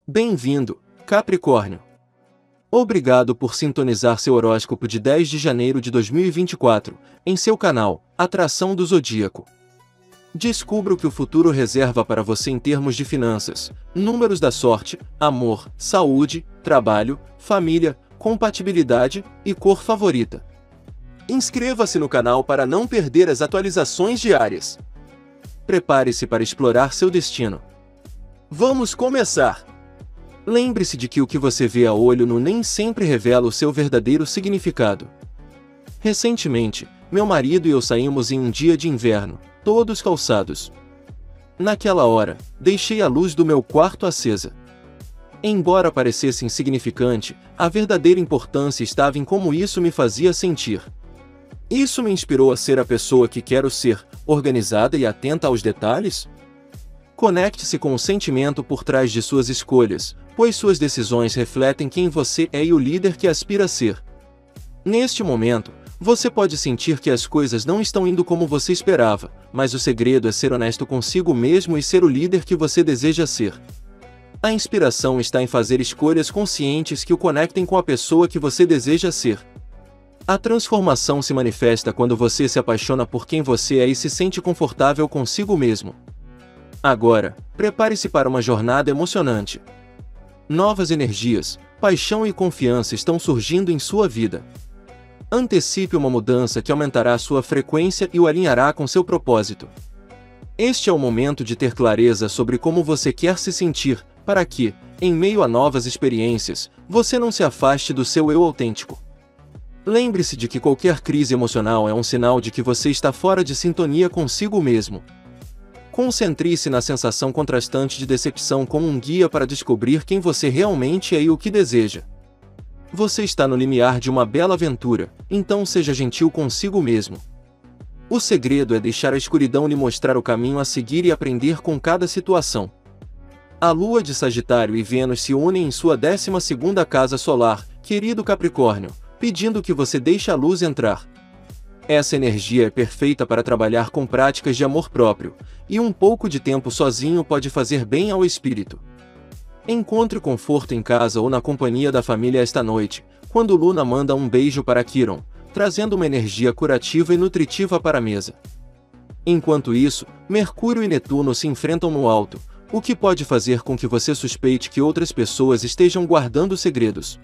Bem-vindo, Capricórnio. Obrigado por sintonizar seu horóscopo de 10 de janeiro de 2024, em seu canal, Atração do Zodíaco. Descubra o que o futuro reserva para você em termos de finanças, números da sorte, amor, saúde, trabalho, família, compatibilidade e cor favorita. Inscreva-se no canal para não perder as atualizações diárias. Prepare-se para explorar seu destino. Vamos começar! Lembre-se de que o que você vê a olho nu nem sempre revela o seu verdadeiro significado. Recentemente, meu marido e eu saímos em um dia de inverno, todos calçados. Naquela hora, deixei a luz do meu quarto acesa. Embora parecesse insignificante, a verdadeira importância estava em como isso me fazia sentir. Isso me inspirou a ser a pessoa que quero ser, organizada e atenta aos detalhes? Conecte-se com o sentimento por trás de suas escolhas, pois suas decisões refletem quem você é e o líder que aspira a ser. Neste momento, você pode sentir que as coisas não estão indo como você esperava, mas o segredo é ser honesto consigo mesmo e ser o líder que você deseja ser. A inspiração está em fazer escolhas conscientes que o conectem com a pessoa que você deseja ser. A transformação se manifesta quando você se apaixona por quem você é e se sente confortável consigo mesmo. Agora, prepare-se para uma jornada emocionante. Novas energias, paixão e confiança estão surgindo em sua vida. Antecipe uma mudança que aumentará sua frequência e o alinhará com seu propósito. Este é o momento de ter clareza sobre como você quer se sentir, para que, em meio a novas experiências, você não se afaste do seu eu autêntico. Lembre-se de que qualquer crise emocional é um sinal de que você está fora de sintonia consigo mesmo. Concentre-se na sensação contrastante de decepção como um guia para descobrir quem você realmente é e o que deseja. Você está no limiar de uma bela aventura, então seja gentil consigo mesmo. O segredo é deixar a escuridão lhe mostrar o caminho a seguir e aprender com cada situação. A Lua de Sagitário e Vênus se unem em sua 12ª casa solar, querido Capricórnio, pedindo que você deixe a luz entrar. Essa energia é perfeita para trabalhar com práticas de amor próprio, e um pouco de tempo sozinho pode fazer bem ao espírito. Encontre conforto em casa ou na companhia da família esta noite, quando Luna manda um beijo para Quiron, trazendo uma energia curativa e nutritiva para a mesa. Enquanto isso, Mercúrio e Netuno se enfrentam no alto, o que pode fazer com que você suspeite que outras pessoas estejam guardando segredos.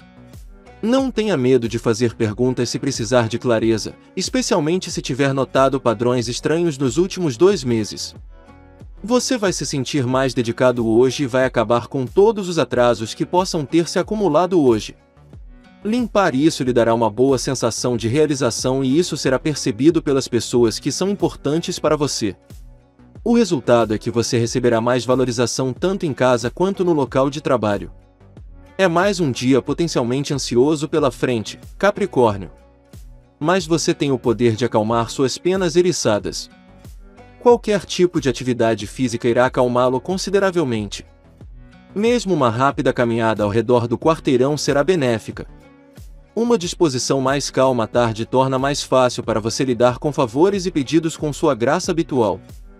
Não tenha medo de fazer perguntas se precisar de clareza, especialmente se tiver notado padrões estranhos nos últimos 2 meses. Você vai se sentir mais dedicado hoje e vai acabar com todos os atrasos que possam ter se acumulado hoje. Limpar isso lhe dará uma boa sensação de realização e isso será percebido pelas pessoas que são importantes para você. O resultado é que você receberá mais valorização tanto em casa quanto no local de trabalho. É mais um dia potencialmente ansioso pela frente, Capricórnio. Mas você tem o poder de acalmar suas penas eriçadas. Qualquer tipo de atividade física irá acalmá-lo consideravelmente. Mesmo uma rápida caminhada ao redor do quarteirão será benéfica. Uma disposição mais calma à tarde torna mais fácil para você lidar com favores e pedidos com sua graça habitual.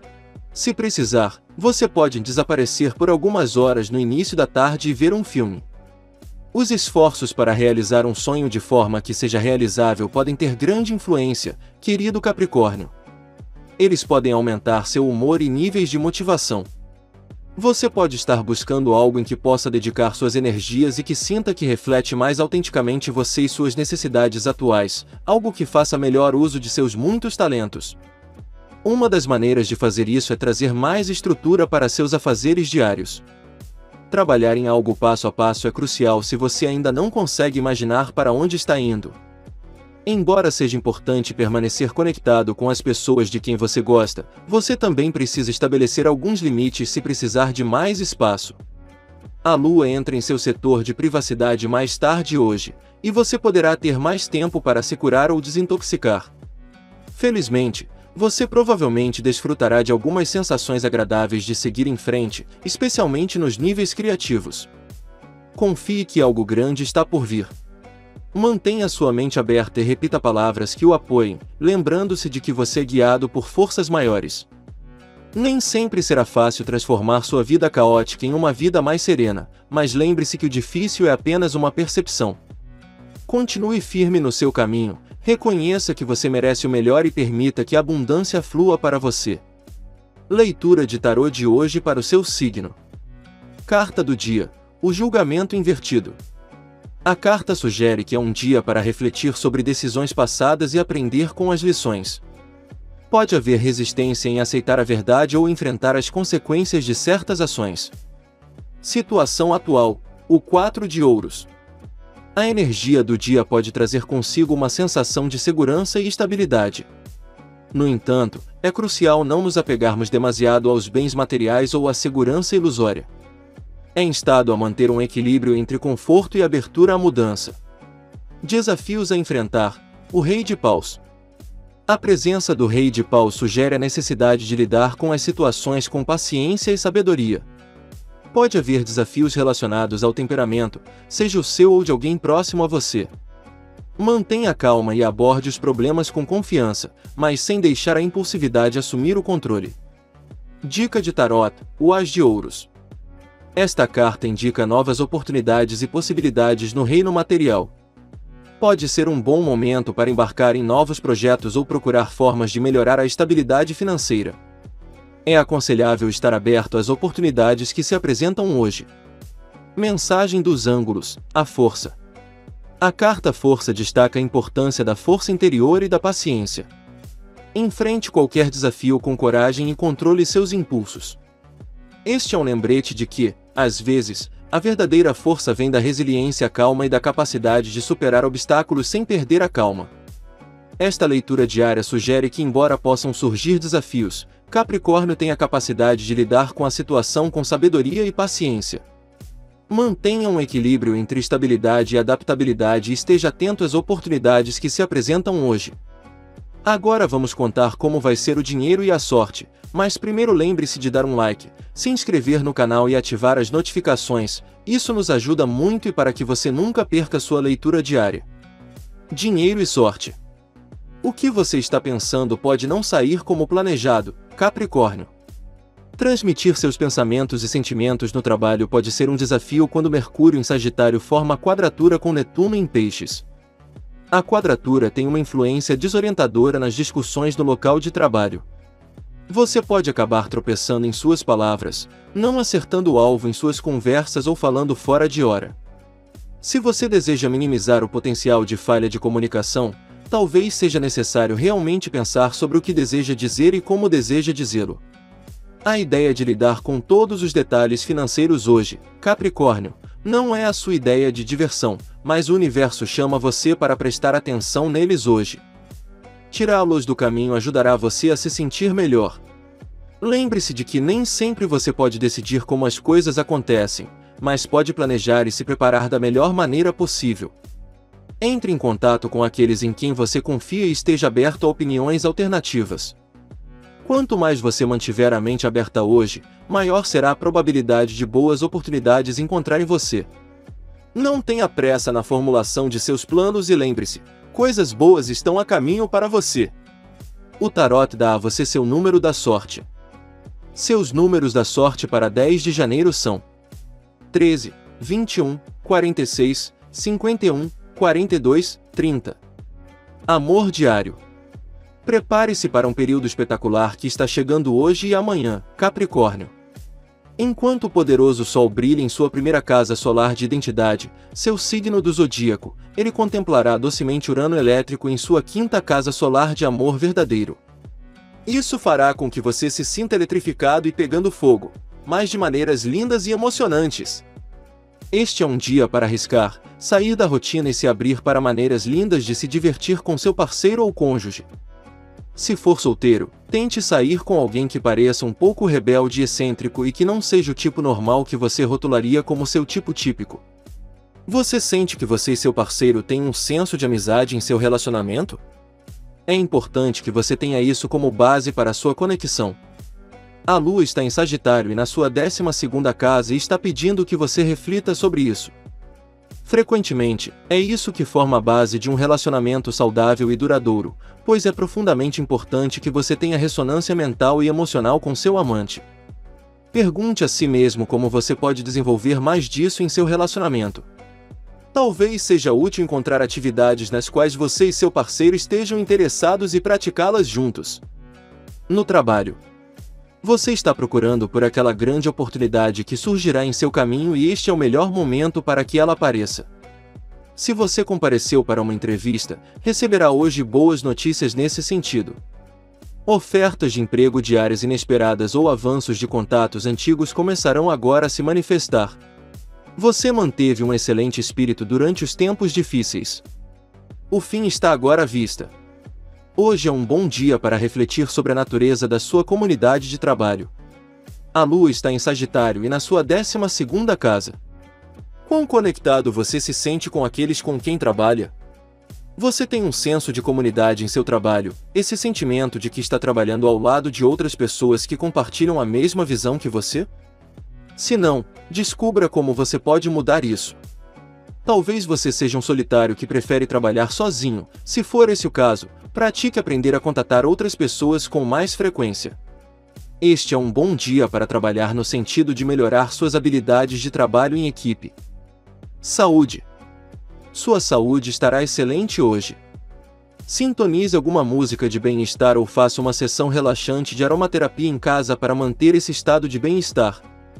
Se precisar, você pode desaparecer por algumas horas no início da tarde e ver um filme. Os esforços para realizar um sonho de forma que seja realizável podem ter grande influência, querido Capricórnio. Eles podem aumentar seu humor e níveis de motivação. Você pode estar buscando algo em que possa dedicar suas energias e que sinta que reflete mais autenticamente você e suas necessidades atuais, algo que faça melhor uso de seus muitos talentos. Uma das maneiras de fazer isso é trazer mais estrutura para seus afazeres diários. Trabalhar em algo passo a passo é crucial se você ainda não consegue imaginar para onde está indo. Embora seja importante permanecer conectado com as pessoas de quem você gosta, você também precisa estabelecer alguns limites se precisar de mais espaço. A Lua entra em seu setor de privacidade mais tarde hoje, e você poderá ter mais tempo para se curar ou desintoxicar. Felizmente, você provavelmente desfrutará de algumas sensações agradáveis de seguir em frente, especialmente nos níveis criativos. Confie que algo grande está por vir. Mantenha sua mente aberta e repita palavras que o apoiem, lembrando-se de que você é guiado por forças maiores. Nem sempre será fácil transformar sua vida caótica em uma vida mais serena, mas lembre-se que o difícil é apenas uma percepção. Continue firme no seu caminho, reconheça que você merece o melhor e permita que a abundância flua para você. Leitura de tarô de hoje para o seu signo. Carta do dia: o julgamento invertido. A carta sugere que é um dia para refletir sobre decisões passadas e aprender com as lições. Pode haver resistência em aceitar a verdade ou enfrentar as consequências de certas ações. Situação atual: o 4 de ouros. A energia do dia pode trazer consigo uma sensação de segurança e estabilidade. No entanto, é crucial não nos apegarmos demasiado aos bens materiais ou à segurança ilusória. É instado a manter um equilíbrio entre conforto e abertura à mudança. Desafios a enfrentar: o Rei de Paus. A presença do Rei de Paus sugere a necessidade de lidar com as situações com paciência e sabedoria. Pode haver desafios relacionados ao temperamento, seja o seu ou de alguém próximo a você. Mantenha calma e aborde os problemas com confiança, mas sem deixar a impulsividade assumir o controle. Dica de tarot: o As de Ouros. Esta carta indica novas oportunidades e possibilidades no reino material. Pode ser um bom momento para embarcar em novos projetos ou procurar formas de melhorar a estabilidade financeira. É aconselhável estar aberto às oportunidades que se apresentam hoje. Mensagem dos ângulos: a força. A carta Força destaca a importância da força interior e da paciência. Enfrente qualquer desafio com coragem e controle seus impulsos. Este é um lembrete de que, às vezes, a verdadeira força vem da resiliência calma e da capacidade de superar obstáculos sem perder a calma. Esta leitura diária sugere que, embora possam surgir desafios, Capricórnio tem a capacidade de lidar com a situação com sabedoria e paciência. Mantenha um equilíbrio entre estabilidade e adaptabilidade e esteja atento às oportunidades que se apresentam hoje. Agora vamos contar como vai ser o dinheiro e a sorte, mas primeiro lembre-se de dar um like, se inscrever no canal e ativar as notificações, isso nos ajuda muito e para que você nunca perca sua leitura diária. Dinheiro e sorte. O que você está pensando pode não sair como planejado, Capricórnio. Transmitir seus pensamentos e sentimentos no trabalho pode ser um desafio quando Mercúrio em Sagitário forma quadratura com Netuno em Peixes. A quadratura tem uma influência desorientadora nas discussões no local de trabalho. Você pode acabar tropeçando em suas palavras, não acertando o alvo em suas conversas ou falando fora de hora. Se você deseja minimizar o potencial de falha de comunicação, talvez seja necessário realmente pensar sobre o que deseja dizer e como deseja dizê-lo. A ideia de lidar com todos os detalhes financeiros hoje, Capricórnio, não é a sua ideia de diversão, mas o universo chama você para prestar atenção neles hoje. Tirá-los do caminho ajudará você a se sentir melhor. Lembre-se de que nem sempre você pode decidir como as coisas acontecem, mas pode planejar e se preparar da melhor maneira possível. Entre em contato com aqueles em quem você confia e esteja aberto a opiniões alternativas. Quanto mais você mantiver a mente aberta hoje, maior será a probabilidade de boas oportunidades encontrarem você. Não tenha pressa na formulação de seus planos e lembre-se, coisas boas estão a caminho para você. O tarot dá a você seu número da sorte. Seus números da sorte para 10 de janeiro são 13, 21, 46, 51, 42, 30. Amor diário. Prepare-se para um período espetacular que está chegando hoje e amanhã, Capricórnio. Enquanto o poderoso Sol brilha em sua primeira casa solar de identidade, seu signo do zodíaco, ele contemplará docemente Urano elétrico em sua quinta casa solar de amor verdadeiro. Isso fará com que você se sinta eletrificado e pegando fogo, mas de maneiras lindas e emocionantes. Este é um dia para arriscar, sair da rotina e se abrir para maneiras lindas de se divertir com seu parceiro ou cônjuge. Se for solteiro, tente sair com alguém que pareça um pouco rebelde e excêntrico e que não seja o tipo normal que você rotularia como seu tipo típico. Você sente que você e seu parceiro têm um senso de amizade em seu relacionamento? É importante que você tenha isso como base para a sua conexão. A Lua está em Sagitário e na sua 12ª casa e está pedindo que você reflita sobre isso. Frequentemente, é isso que forma a base de um relacionamento saudável e duradouro, pois é profundamente importante que você tenha ressonância mental e emocional com seu amante. Pergunte a si mesmo como você pode desenvolver mais disso em seu relacionamento. Talvez seja útil encontrar atividades nas quais você e seu parceiro estejam interessados e praticá-las juntos. No trabalho. Você está procurando por aquela grande oportunidade que surgirá em seu caminho e este é o melhor momento para que ela apareça. Se você compareceu para uma entrevista, receberá hoje boas notícias nesse sentido. Ofertas de emprego de áreas inesperadas ou avanços de contatos antigos começarão agora a se manifestar. Você manteve um excelente espírito durante os tempos difíceis. O fim está agora à vista. Hoje é um bom dia para refletir sobre a natureza da sua comunidade de trabalho. A Lua está em Sagitário e na sua 12ª casa. Quão conectado você se sente com aqueles com quem trabalha? Você tem um senso de comunidade em seu trabalho, esse sentimento de que está trabalhando ao lado de outras pessoas que compartilham a mesma visão que você? Se não, descubra como você pode mudar isso. Talvez você seja um solitário que prefere trabalhar sozinho. Se for esse o caso, pratique aprender a contatar outras pessoas com mais frequência. Este é um bom dia para trabalhar no sentido de melhorar suas habilidades de trabalho em equipe. Saúde. Sua saúde estará excelente hoje. Sintonize alguma música de bem-estar ou faça uma sessão relaxante de aromaterapia em casa para manter esse estado de bem-estar.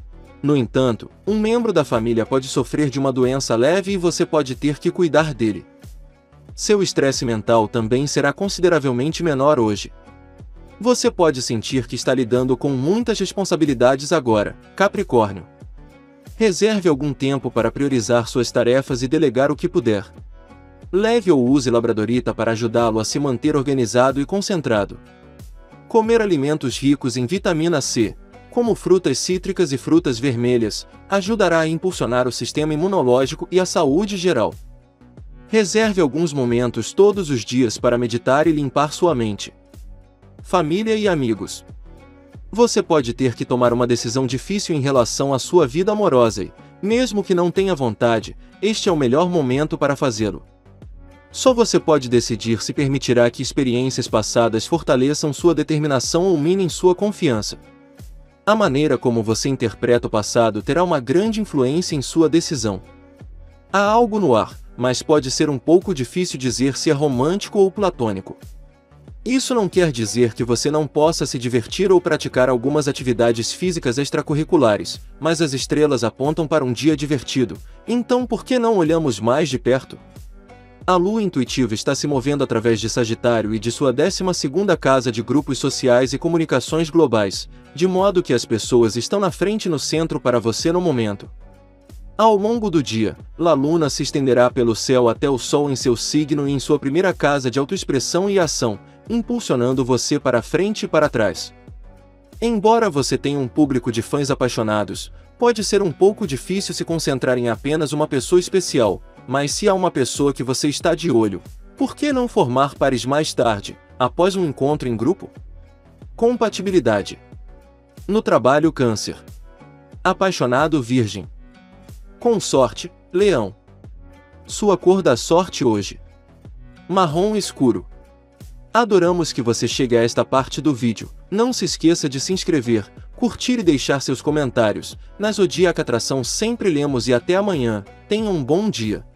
No entanto, um membro da família pode sofrer de uma doença leve e você pode ter que cuidar dele. Seu estresse mental também será consideravelmente menor hoje. Você pode sentir que está lidando com muitas responsabilidades agora, Capricórnio. Reserve algum tempo para priorizar suas tarefas e delegar o que puder. Leve ou use labradorita para ajudá-lo a se manter organizado e concentrado. Comer alimentos ricos em vitamina C, como frutas cítricas e frutas vermelhas, ajudará a impulsionar o sistema imunológico e a saúde geral. Reserve alguns momentos todos os dias para meditar e limpar sua mente. Família e amigos. Você pode ter que tomar uma decisão difícil em relação à sua vida amorosa e, mesmo que não tenha vontade, este é o melhor momento para fazê-lo. Só você pode decidir se permitirá que experiências passadas fortaleçam sua determinação ou minem sua confiança. A maneira como você interpreta o passado terá uma grande influência em sua decisão. Há algo no ar, mas pode ser um pouco difícil dizer se é romântico ou platônico. Isso não quer dizer que você não possa se divertir ou praticar algumas atividades físicas extracurriculares, mas as estrelas apontam para um dia divertido, então por que não olhamos mais de perto? A Lua intuitiva está se movendo através de Sagitário e de sua 12ª casa de grupos sociais e comunicações globais, de modo que as pessoas estão na frente e no centro para você no momento. Ao longo do dia, La Luna se estenderá pelo céu até o Sol em seu signo e em sua primeira casa de autoexpressão e ação, impulsionando você para frente e para trás. Embora você tenha um público de fãs apaixonados, pode ser um pouco difícil se concentrar em apenas uma pessoa especial, mas se há uma pessoa que você está de olho, por que não formar pares mais tarde, após um encontro em grupo? Compatibilidade. No trabalho, Câncer. Apaixonado, Virgem. Consorte, Leão. Sua cor da sorte hoje: marrom escuro. Adoramos que você chegue a esta parte do vídeo. Não se esqueça de se inscrever, curtir e deixar seus comentários. Na Zodíaca Atração sempre lemos e até amanhã. Tenha um bom dia.